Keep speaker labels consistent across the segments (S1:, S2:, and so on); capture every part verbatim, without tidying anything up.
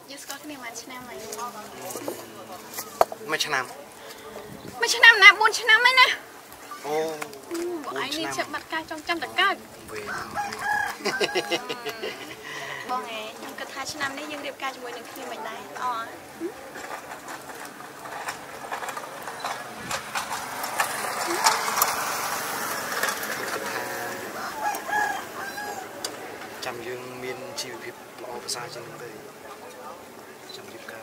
S1: ยูสก็ขึ้นมาชนะไหม
S2: ไม่ชนะ
S1: ไม่ชนะนะบุญชนะไหมนะ
S2: โอ้
S1: ไอ้นี่เจ็บบัดกายจงจำแต่กายบอกไงยังกระทายชนะได้ยังเรียบกายจมวยหนึ่งคืนไม่ได้อ๋อ
S2: จำยังมีนชีวิตรอภาษาจังเลยจำยิบกา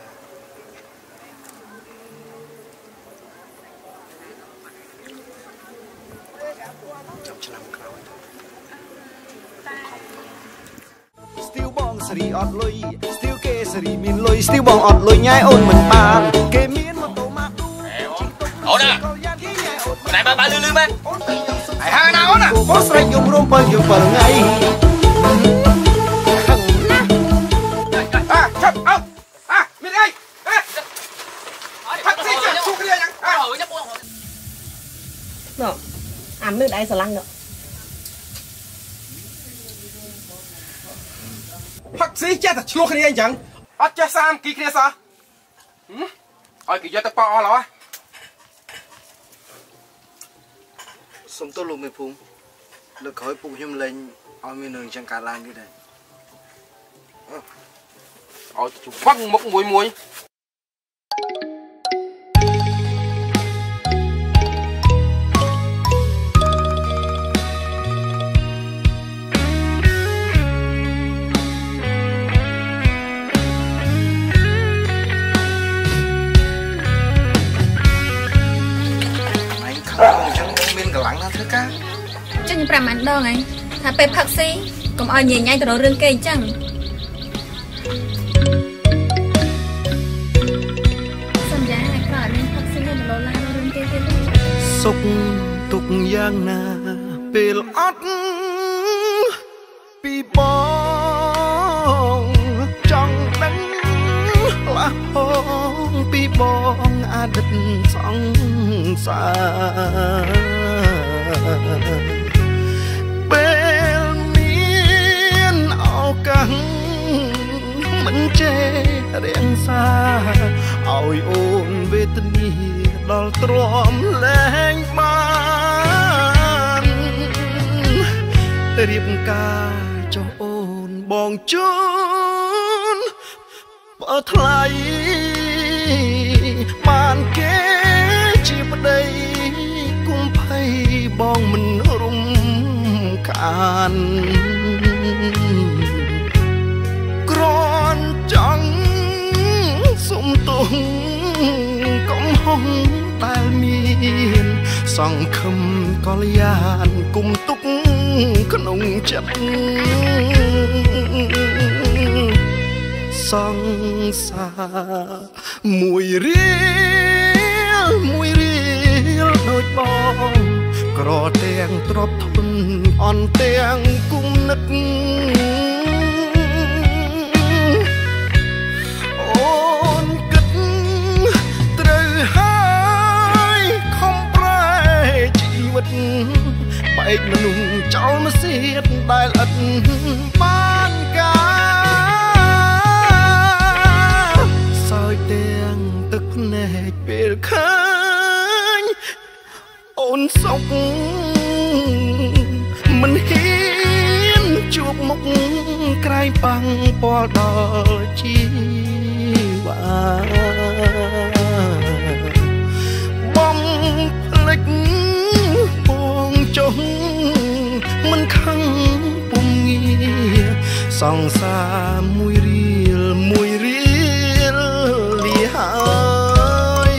S2: จำชนะคราวสติลบองสรีอดลอยสติลเกสรีมีนลอยสติลบองอดลอยง่ายโอนเหมือนบานเกมีนมาโตมาดู
S3: เอาหน้าไหนมาบ้านลืมๆไหม
S2: ไอ้ห่าหน้าเอาหน้าบอสไรยมรวมไปยมไปไงอ่ะครับเอาอ่ะมีอะไรเอ๊ะพักสิจะสู้กันยังอ่ะ
S4: เนาะอ่านมืดไอ้สลังเนาะ
S2: พักสิจะจะสู้กันยังอัดจะสามกี่คะแนนซะหืมเอากี่ยอดตะปอเหรอสมตัวลูกไม่พุ่งเลิกขอให้ปุ่งยิ้มเล่นเอามีหนึ่งจังการลานอยู่ได้เอาจุดฟังมกมวยมวย
S4: จังประมาณดองไงถ้าไปพักซีก็เอาใหญ่ๆตัวเรื่องเก่งจังสัญญาให้กล่าวนี้พักซีให้ตัวลาเรื่องเก่ง
S2: สุขตุกอย่างนาเปลอดปีปองจังดังละหงปีปองอาดิตสองสาเปลเมียนเอากังมันเจเรียงซาเอาโอนเวทนีดอลตรอมแรงบานเรียบกาเจ้าโอนบองจุนเปิดไทยบานเกจีบได้กุมไพ่บองมันรุมคานกรอนจังสมตุงก้มห้องตาเมียนส่องคำกอลยานกุมตุกขนมจับส่องสามวยเรียวมวยเรียวโดยบองกรอเตียงตรบทนอ่อนเตียงกุมนึกโอนกึดตรึหายคอมปลายชีวิตไปมนุษย์เจ้ามาเสียดได้ลัดบ้านกาสายเตียงตึกแนกเปลี่ยนคืนโอนศพมันเห็นจูบมุกไกลปังปอดอชีวาบอมพลิกปวงจงมันขังปุ่มเงียส่องสามวยเรียลมวยเรียลลีหาย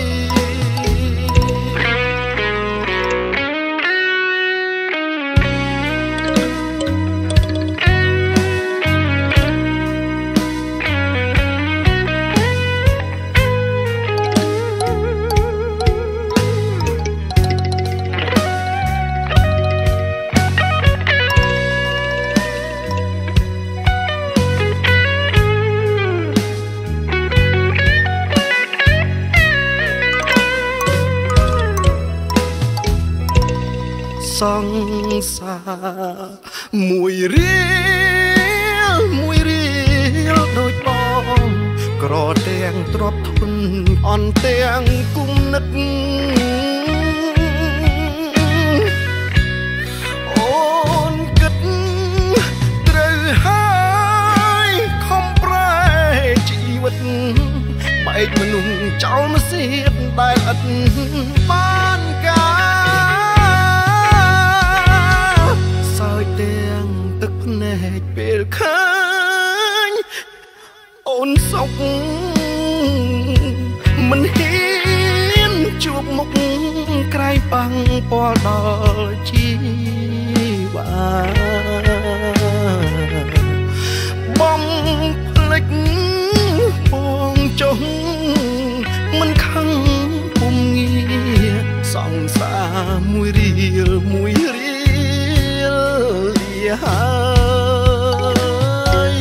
S2: ส่องสามวยเรียวมวยเรียวโดยบองกទាំងទ្រព្យធនអន់ទាំងគុណនិតអូនគិតត្រូវហើយខំប្រែជីវិតបែកមនុស្សចោលមកសៀតដែលឥតបានការសើចទាំងទឹកភ្នែកពេលឃើញអូនសុខមិនហ៊ានជួបមុខក្រែងបាំងពាល់ដល់ជីវាបំភ្លេចបងចុះមិនខឹងពុំងារសង្សារមួយរៀលមួយរៀលលាហើយ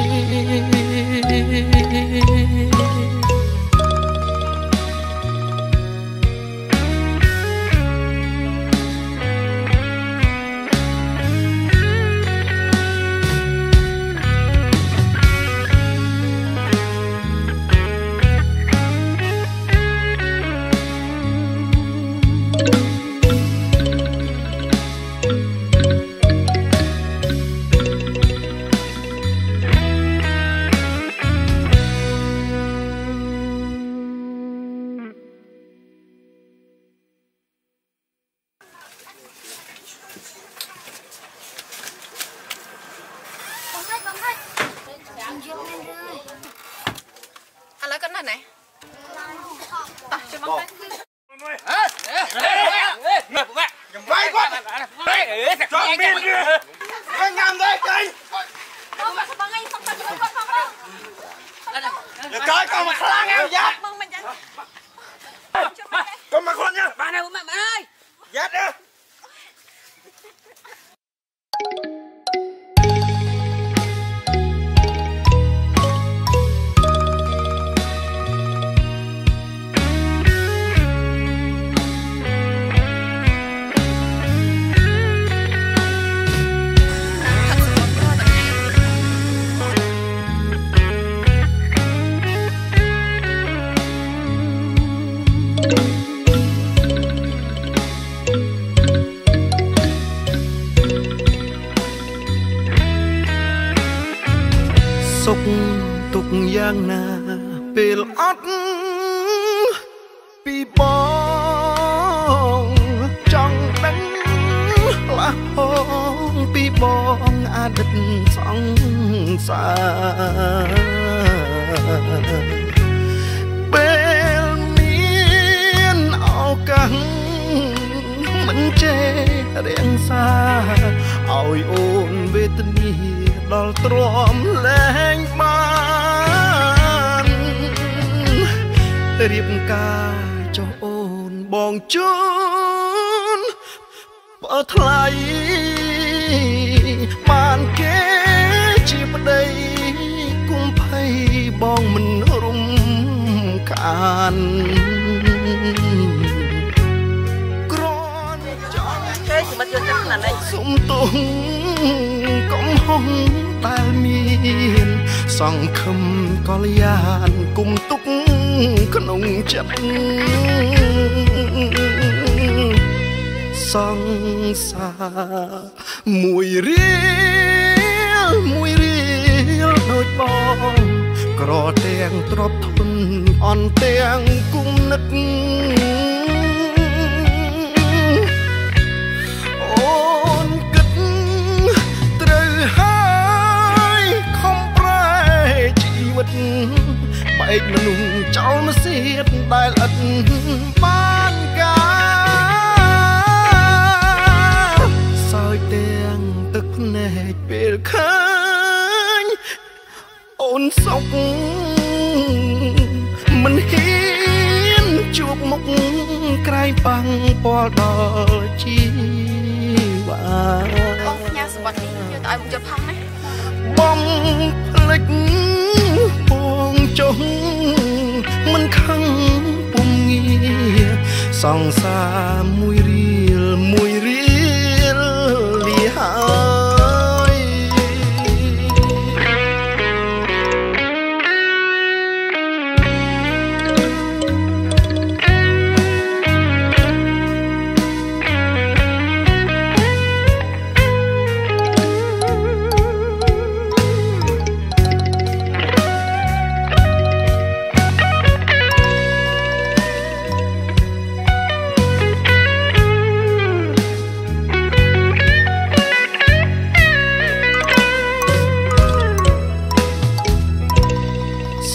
S2: សុខទុកយ៉ាងណាពេលអត់ពីបងចង់ដឹងខ្លះផងពីបងអតីតសង្សារពេលមានឱកាសមិនចេះរៀងសាឲ្យអូនវេទនាដល់ទ្រាំលែងបានរៀបការចុះអូនបងជូនបើថ្លៃបានគេជាប្តីគុំភ័យបងមិនរំខានក្រនចង់គេមិនយកចិត្តណាស់នេះសុំទងកំហុសដែលមានសង្ឃឹមកល្យានគុំទុកក្នុងចិត្តសង្សារមួយរៀលមួយរៀលដូចបងក្រទាំងទ្រព្យធនអន់ទាំងគុណនិតអូនគិតត្រូវហើយខំប្រែជីវិតបែកមនុស្សចោលមកសៀតដែលឥតបានការសើចទាំងទឹកភ្នែកពេលឃើញអូនសុខមិនហ៊ានជួបមុខក្រែងបាំងពាល់ដល់ជីវា
S1: បងផ្ញើសម្បត្តិនេះយកទៅឲ្យមកយកផងណា
S2: បំភ្លេចបងចុះមិនខឹងពុំងារសង្សារមួយរៀលមួយរៀលលាហើយ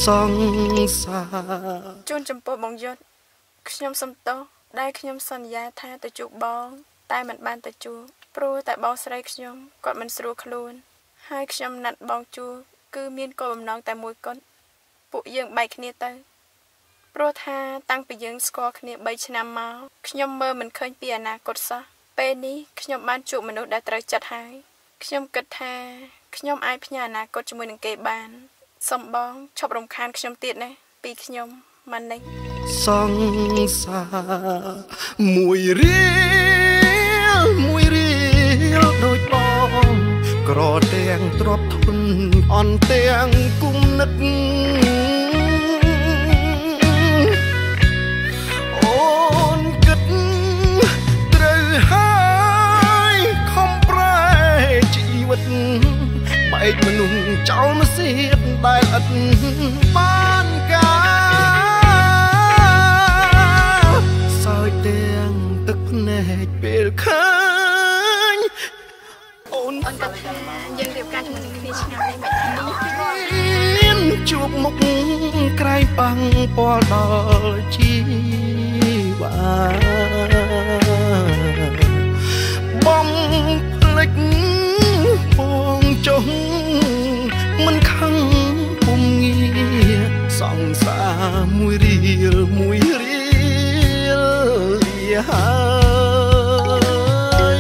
S2: សង្សារ
S1: ជូនចំពោះបងយុទ្ធខ្ញុំសុំទោសដែលខ្ញុំសន្យាថាទៅជួបបងតែមិនបានទៅជួបព្រោះតែបងស្រីខ្ញុំគាត់មិនស្រួលខ្លួនហើយខ្ញុំណាត់បងជួបគឺមានគោលបំណងតែមួយគត់ពួកយើងបែកគ្នាទៅព្រោះថាតាំងពីយើងស្គាល់គ្នាបីឆ្នាំមកខ្ញុំមើលមិនឃើញពីអនាគតសោះពេលនេះខ្ញុំបានជួបមនុស្សដែលត្រូវចិត្តហើយខ្ញុំគិតថាខ្ញុំអាចផ្ញើអនាគតជាមួយនឹងគេបានសូមបងឈប់រំខានខ្ញុំទៀតណាពីខ្ញុំម៉ានិច
S2: សង្សារមួយរៀលមួយរៀលដូចបងក្រទាំងទ្របធនអន់ទាំងគុំនឹកអូនគិតត្រូវហើយខំប្រែជីវិតបែកមនុស្សចោលមកសៀតដែលឥតបានការសើចទាំងទឹកភ្នែកពេលឃើញអូន
S1: អូនគាត់ថាយើងរៀបការជាមួយនឹងគ្នាឆ្នាំនេះមិន
S2: មានជួបមុខក្រែងបាំងពាល់ដល់ជីវ៉ាបំភ្លេចបងចុះមិនខឹងពុំងារសង្សារមួយរៀលមួយរៀលលាហើយ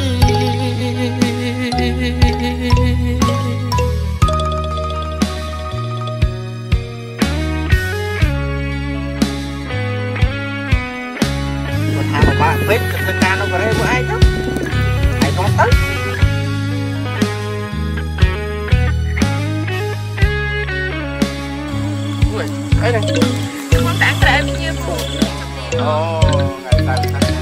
S5: ថាមកបាក់ពេកធ្វើការនៅកូរ៉េពួកឯងទៅឯងនាំទៅអីហ្នឹង
S1: ខ្ញុំតែក្រែវិញ្ញាពូ
S5: អូថ្ងៃតាំងតាំង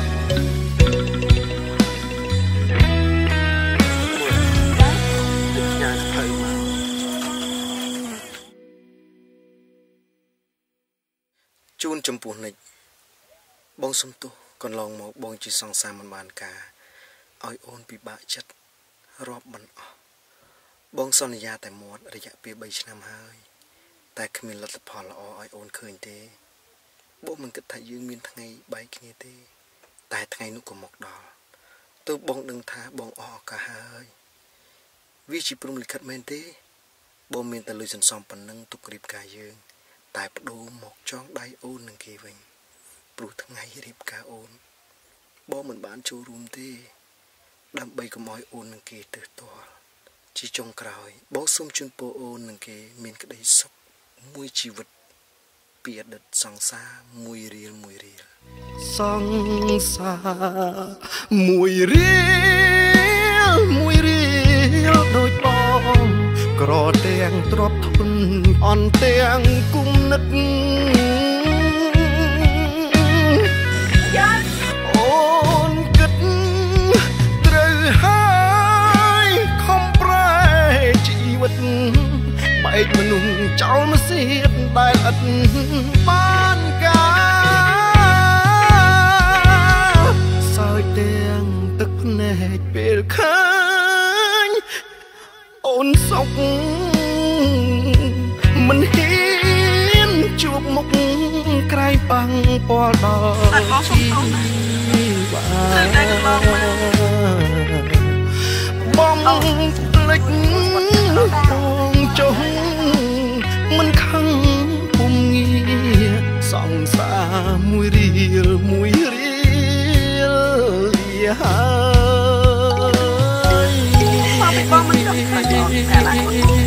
S2: ជូនចំពោះនិចបងសុំទោសកន្លងមកបងជាសង្សារមិនបានការឲ្យអូនពិបាកចិត្តរាប់មិនអស់បងសន្យាតែមាត់រយៈពេលបីឆ្នាំហើយតែគ្មានលទ្ធផលល្អឲ្យអូនឃើញទេបងមិនគិតថាយើងមានថ្ងៃបែកគ្នាទេតែថ្ងៃនោះក៏មកដល់ទើបបងដឹងថាបងអស់ឱកាសហើយវាជាព្រំលិខិតមែនទេបងមានតែលុយសន្សំប៉ុណ្ណឹងទុករៀបការយើងតែបដូរមកចងដៃអូននឹងគេវិញព្រោះថ្ងៃរៀបការអូនបងមិនបានចូលរួមទេដើម្បីកុំឲ្យអូននឹងគេទើសទាល់ជាចុងក្រោយបងសូមជូនពរអូននឹងគេមានក្តីសុខមួយជីវិតពីអតីតសង្សារមួយរៀលមួយរៀលសង្សារមួយរៀលមួយរៀលដូចបងក្រទាំងទ្របធនអន់ទាំងគុំនឹកអូនគិតត្រូវហើយខំប្រែជីវិតបែកមនុស្សចោលមកសៀតដែលឥតបានការសើចទាំងទឹកភ្នែកពេលឃើញអូនសុខមិនហ៊ានជួបមុខក្រែងបាំងពាល់ដល់ជីវ៉ាបំភ្លេចបងចុះមិនខឹងពុំងារសង្សារមួយរៀលមួយរៀលលាហើយ
S1: បងមិនចង់ខ្លាចអត់តែ